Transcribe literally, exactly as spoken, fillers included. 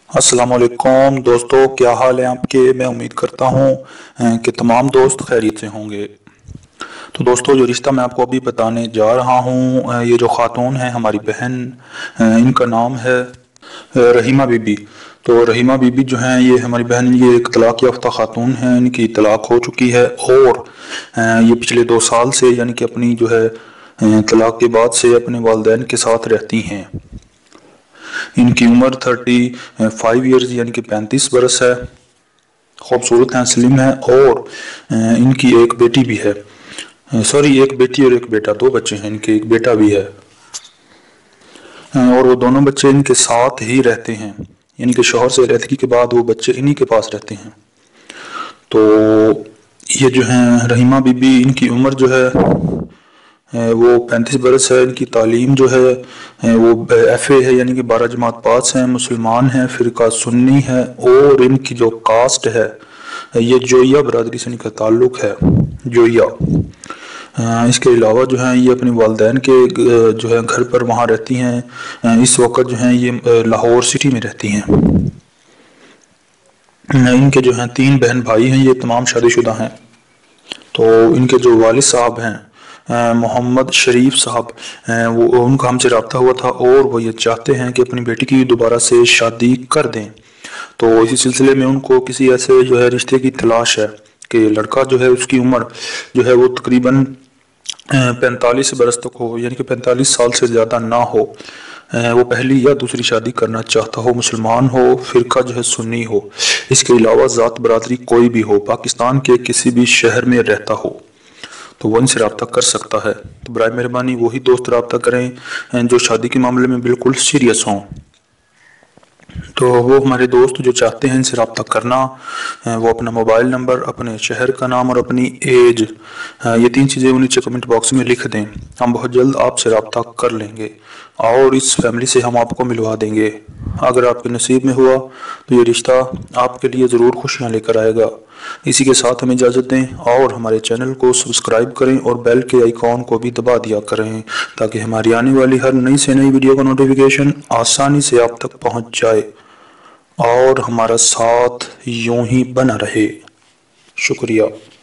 अस्सलाम वालेकुम दोस्तों, क्या हाल है आपके। मैं उम्मीद करता हूँ कि तमाम दोस्त खैरियत से होंगे। तो दोस्तों, जो रिश्ता मैं आपको अभी बताने जा रहा हूँ, ये जो खातून है हमारी बहन, इनका नाम है रहीमा बीबी। तो रहीमा बीबी जो हैं ये हमारी बहन, ये एक तलाक याफ्ता खातून हैं। इनकी तलाक हो चुकी है और ये पिछले दो साल से यानी कि अपनी जो है तलाक के बाद से अपने वालिदैन के साथ रहती हैं। इनकी उम्र थर्टी फाइव ईयर्स यानी कि पैंतीस बरस है। खूबसूरत हैं, स्लिम है और इनकी एक बेटी भी है। सॉरी, एक बेटी और एक बेटा, दो बच्चे हैं इनके, एक बेटा भी है। और वो दोनों बच्चे इनके साथ ही रहते हैं, यानी कि शौहर से अलहदगी के बाद वो बच्चे इन्हीं के पास रहते हैं। तो ये जो हैं रहीमा बीबी, इनकी उम्र जो है वो पैंतीस बरस है। इनकी तालीम जो है वो एफ ए है, यानी कि बारह जमात पास हैं, मुसलमान हैं, फ़िरका सुन्नी है। और इनकी जो कास्ट है ये जोइया बरादरी से इनका ताल्लुक़ है, जोइया। इसके अलावा जो है ये अपने वालिदैन के जो है घर पर वहाँ रहती हैं। इस वक्त जो है ये लाहौर सिटी में रहती हैं। इनके जो हैं तीन बहन भाई हैं, ये तमाम शादीशुदा हैं। तो इनके जो वालिद साहब हैं मोहम्मद शरीफ साहब, वो उनका हमसे रब्ता हुआ था और वो ये चाहते हैं कि अपनी बेटी की दोबारा से शादी कर दें। तो इसी सिलसिले में उनको किसी ऐसे जो है रिश्ते की तलाश है कि लड़का जो है उसकी उम्र जो है वो तकरीबन पैंतालीस बरस तक हो, यानी कि पैंतालीस साल से ज़्यादा ना हो। वो पहली या दूसरी शादी करना चाहता हो, मुसलमान हो, फ़िरका जो है सुन्नी हो। इसके अलावा ज़ात बरादरी कोई भी हो, पाकिस्तान के किसी भी शहर में रहता हो, तो वो इनसे रब्ता कर सकता है। तो बराए मेहरबानी वही दोस्त रब्ता करें जो शादी के मामले में बिल्कुल सीरियस हों। तो वो हमारे दोस्त जो चाहते हैं इनसे रब्ता करना, वो अपना मोबाइल नंबर, अपने शहर का नाम और अपनी एज, ये तीन चीज़ें वो नीचे कमेंट बॉक्स में लिख दें। हम बहुत जल्द आपसे रब्ता कर लेंगे और इस फैमिली से हम आपको मिलवा देंगे। अगर आपके नसीब में हुआ तो ये रिश्ता आपके लिए ज़रूर खुशियाँ लेकर आएगा। इसी के साथ हमें इजाज़त दें और हमारे चैनल को सब्सक्राइब करें और बेल के आइकॉन को भी दबा दिया करें, ताकि हमारी आने वाली हर नई से नई वीडियो का नोटिफिकेशन आसानी से आप तक पहुंच जाए और हमारा साथ यूं ही बना रहे। शुक्रिया।